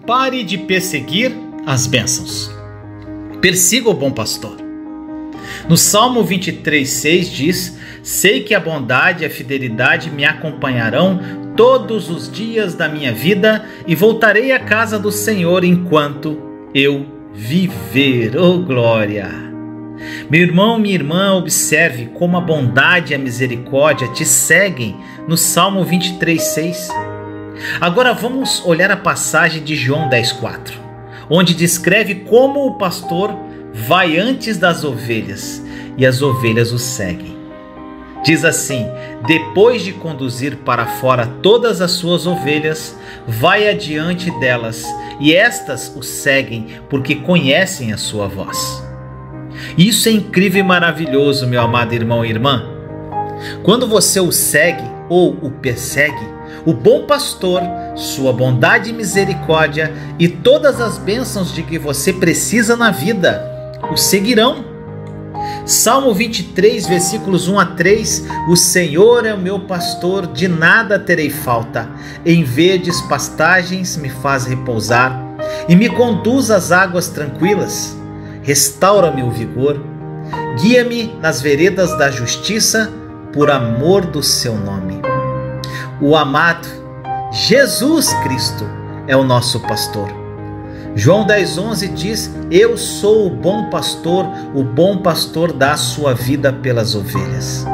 Pare de perseguir as bênçãos. Persiga o bom pastor. No Salmo 23:6 diz: sei que a bondade e a fidelidade me acompanharão todos os dias da minha vida e voltarei à casa do Senhor enquanto eu viver. Oh, glória! Meu irmão, minha irmã, observe como a bondade e a misericórdia te seguem no Salmo 23:6. Agora vamos olhar a passagem de João 10:4, onde descreve como o pastor vai antes das ovelhas e as ovelhas o seguem. Diz assim: depois de conduzir para fora todas as suas ovelhas, vai adiante delas e estas o seguem porque conhecem a sua voz. Isso é incrível e maravilhoso, meu amado irmão e irmã. Quando você o segue ou o persegue, o bom pastor, sua bondade e misericórdia e todas as bênçãos de que você precisa na vida o seguirão. Salmo 23, versículos 1 a 3: o Senhor é o meu pastor, de nada terei falta. Em verdes pastagens me faz repousar e me conduz às águas tranquilas. Restaura-me o vigor, guia-me nas veredas da justiça, por amor do seu nome. O amado Jesus Cristo é o nosso pastor. João 10:11 diz: eu sou o bom pastor dá a sua vida pelas ovelhas.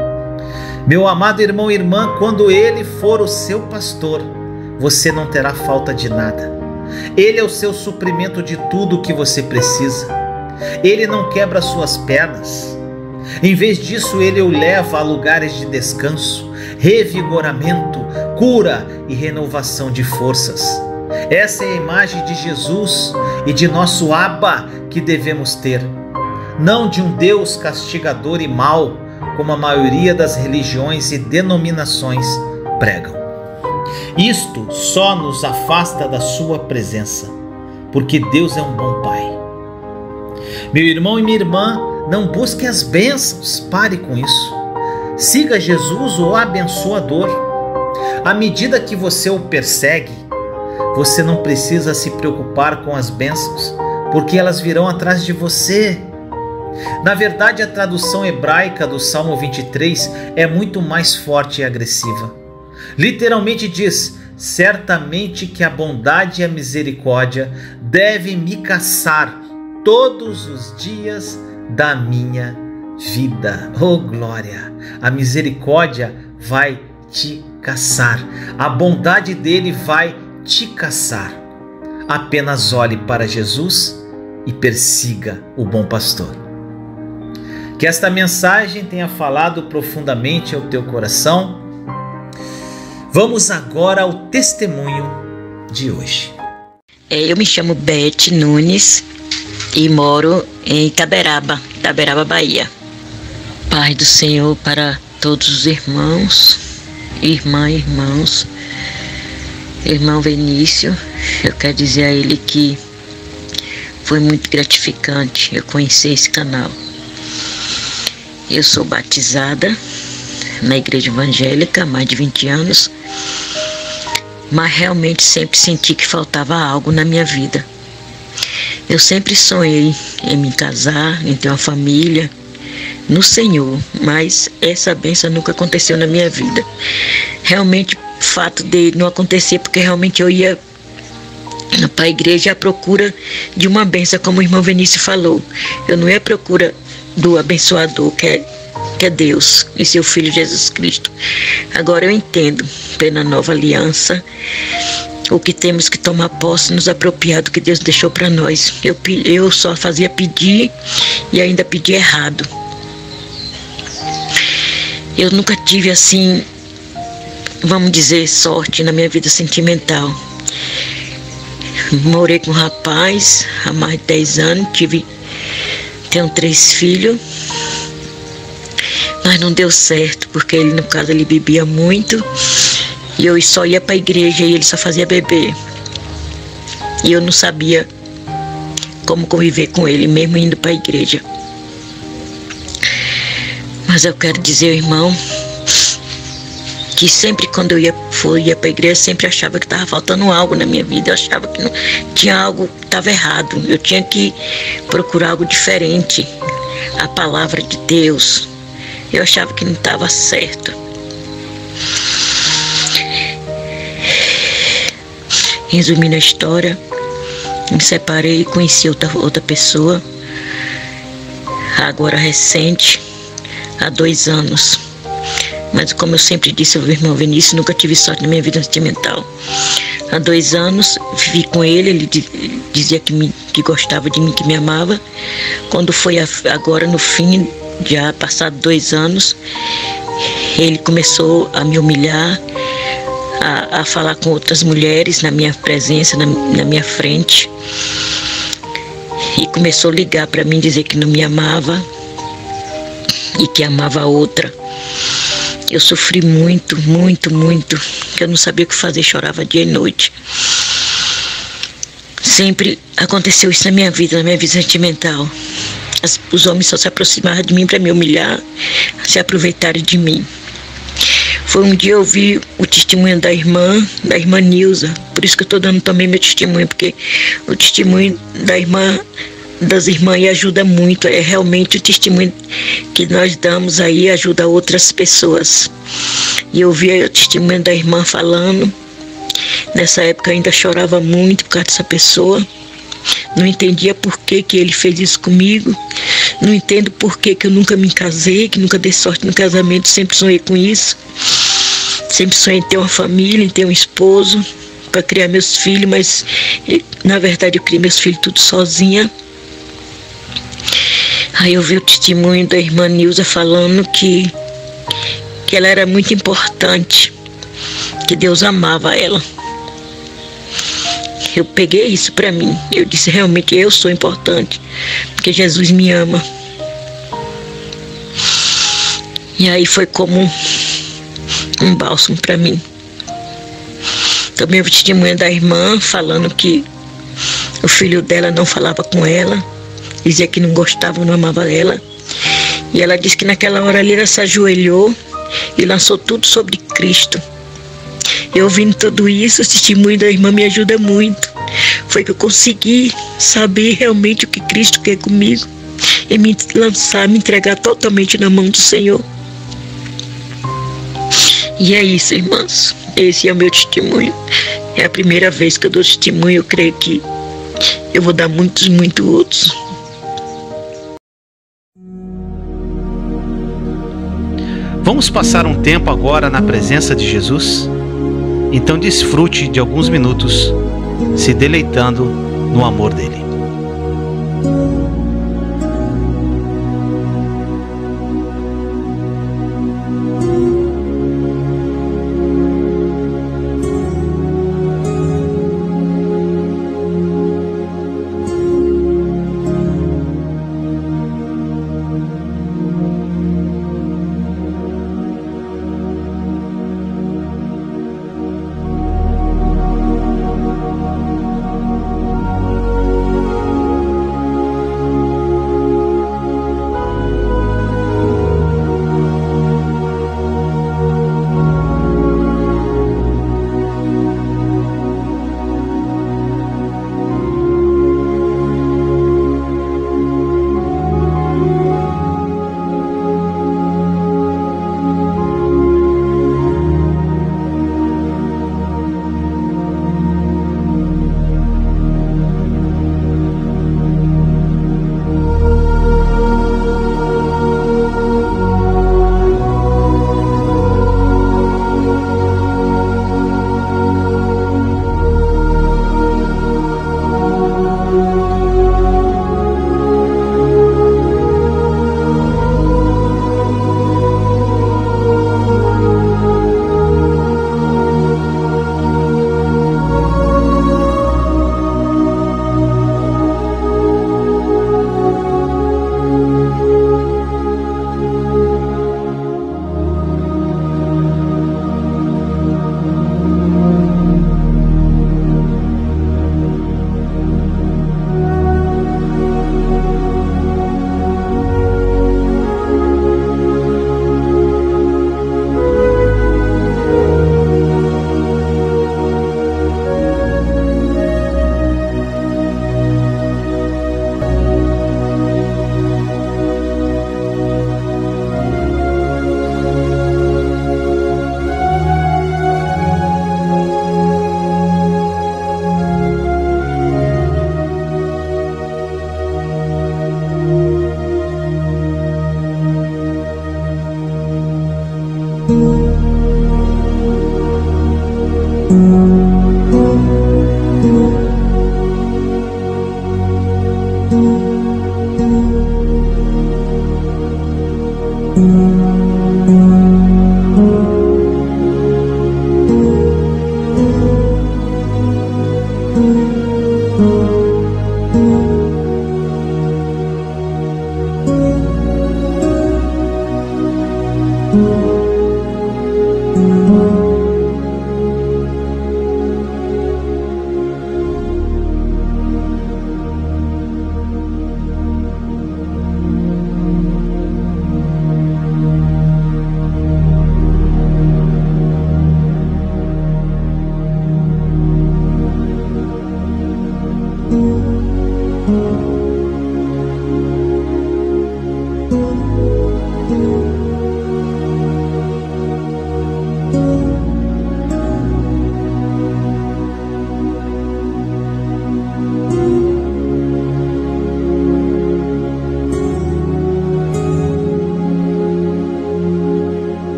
Meu amado irmão e irmã, quando ele for o seu pastor, você não terá falta de nada. Ele é o seu suprimento de tudo o que você precisa. Ele não quebra suas pernas. Em vez disso, ele o leva a lugares de descanso, revigoramento, cura e renovação de forças. Essa é a imagem de Jesus e de nosso Abba que devemos ter, não de um Deus castigador e mau, como a maioria das religiões e denominações pregam. Isto só nos afasta da sua presença, porque Deus é um bom Pai. Meu irmão e minha irmã, não busque as bênçãos, pare com isso. Siga Jesus, o abençoador. À medida que você o persegue, você não precisa se preocupar com as bênçãos, porque elas virão atrás de você. Na verdade, a tradução hebraica do Salmo 23 é muito mais forte e agressiva. Literalmente diz: certamente que a bondade e a misericórdia devem me caçar todos os dias da minha vida. Oh, glória! A misericórdia vai te caçar. A bondade dele vai te caçar. Apenas olhe para Jesus e persiga o bom pastor. Que esta mensagem tenha falado profundamente ao teu coração. Vamos agora ao testemunho de hoje. Eu me chamo Beth Nunes e moro em Itaberaba, Bahia. Paz do Senhor para todos os irmãos, irmãos. Irmão Vinícius, eu quero dizer a ele que foi muito gratificante eu conhecer esse canal. Eu sou batizada na igreja evangélica há mais de 20 anos, mas realmente sempre senti que faltava algo na minha vida. Eu sempre sonhei em me casar, em ter uma família no Senhor, mas essa bênção nunca aconteceu na minha vida. Realmente, o fato de não acontecer, porque realmente eu ia para a igreja à procura de uma bênção, como o irmão Vinícius falou. Eu não ia à procura do abençoador, que é Deus e seu Filho Jesus Cristo. Agora eu entendo, pela nova aliança, o que temos que tomar posse, nos apropriar do que Deus deixou para nós. Eu só fazia pedir e ainda pedi errado. Eu nunca tive assim, vamos dizer, sorte na minha vida sentimental. Morei com um rapaz há mais de 10 anos, tenho 3 filhos, mas não deu certo, porque ele, no caso, ele bebia muito e eu só ia para a igreja e ele só fazia beber. E eu não sabia como conviver com ele, mesmo indo para a igreja. Mas eu quero dizer, irmão, que sempre quando eu ia para a igreja, sempre achava que estava faltando algo na minha vida. Eu achava que não, tinha algo que estava errado. Eu tinha que procurar algo diferente. A palavra de Deus. Eu achava que não estava certo. Resumindo a história, me separei e conheci outra pessoa, agora recente, há 2 anos. Mas como eu sempre disse ao irmão Vinícius, nunca tive sorte na minha vida sentimental. Há 2 anos vivi com ele dizia que gostava de mim, que me amava. Quando foi agora no fim, já passado 2 anos, ele começou a me humilhar, a falar com outras mulheres na minha presença, na minha frente. E começou a ligar para mim, dizer que não me amava e que amava a outra. Eu sofri muito, muito, muito, que eu não sabia o que fazer, chorava dia e noite. Sempre aconteceu isso na minha vida sentimental. Os homens só se aproximaram de mim para me humilhar, se aproveitarem de mim. Foi um dia eu vi o testemunho da irmã Nilza, por isso que eu estou dando também meu testemunho, porque o testemunho das irmãs ajuda muito, é realmente o testemunho que nós damos aí, ajuda outras pessoas. E eu vi o testemunho da irmã falando, nessa época eu ainda chorava muito por causa dessa pessoa, não entendia por que ele fez isso comigo, não entendo por que eu nunca me casei, que nunca dei sorte no casamento, sempre sonhei com isso, sempre sonhei em ter uma família, em ter um esposo, para criar meus filhos, mas na verdade eu criei meus filhos tudo sozinha. Aí eu vi o testemunho da irmã Nilza falando que ela era muito importante, que Deus amava ela. Eu peguei isso para mim, eu disse realmente eu sou importante, porque Jesus me ama. E aí foi como um bálsamo para mim. Também o testemunho da irmã falando que o filho dela não falava com ela, dizia que não gostava, não amava ela. E ela disse que naquela hora ali ela se ajoelhou e lançou tudo sobre Cristo. Eu ouvindo tudo isso, o testemunho da irmã me ajuda muito. Foi que eu consegui saber realmente o que Cristo quer comigo e me lançar, me entregar totalmente na mão do Senhor. E é isso, irmãos. Esse é o meu testemunho. É a primeira vez que eu dou testemunho. Eu creio que eu vou dar muitos outros. Vamos passar um tempo agora na presença de Jesus? Então desfrute de alguns minutos se deleitando no amor dele.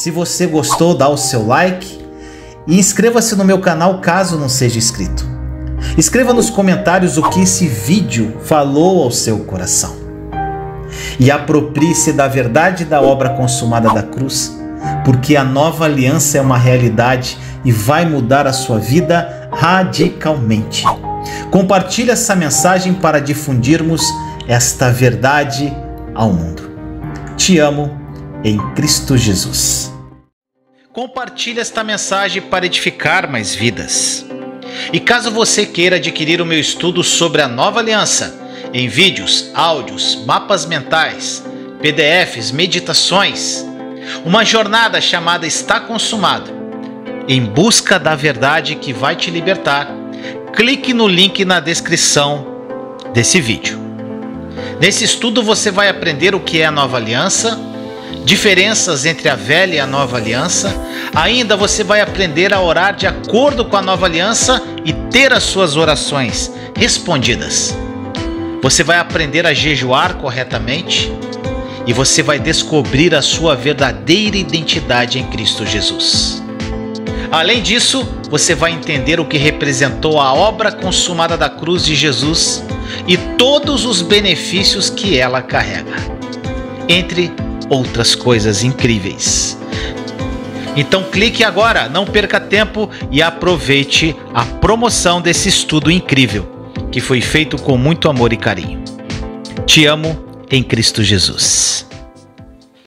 Se você gostou, dá o seu like e inscreva-se no meu canal caso não seja inscrito. Escreva nos comentários o que esse vídeo falou ao seu coração. E aproprie-se da verdade da obra consumada da cruz, porque a nova aliança é uma realidade e vai mudar a sua vida radicalmente. Compartilhe essa mensagem para difundirmos esta verdade ao mundo. Te amo em Cristo Jesus. Compartilhe esta mensagem para edificar mais vidas. E caso você queira adquirir o meu estudo sobre a nova aliança, em vídeos, áudios, mapas mentais, PDFs, meditações, uma jornada chamada Está Consumado, em busca da verdade que vai te libertar, clique no link na descrição desse vídeo. Nesse estudo você vai aprender o que é a nova aliança, diferenças entre a velha e a nova aliança. Ainda você vai aprender a orar de acordo com a nova aliança e ter as suas orações respondidas. Você vai aprender a jejuar corretamente e você vai descobrir a sua verdadeira identidade em Cristo Jesus. Além disso, você vai entender o que representou a obra consumada da cruz de Jesus e todos os benefícios que ela carrega, entre outras coisas incríveis. Então clique agora, não perca tempo e aproveite a promoção desse estudo incrível, que foi feito com muito amor e carinho. Te amo em Cristo Jesus.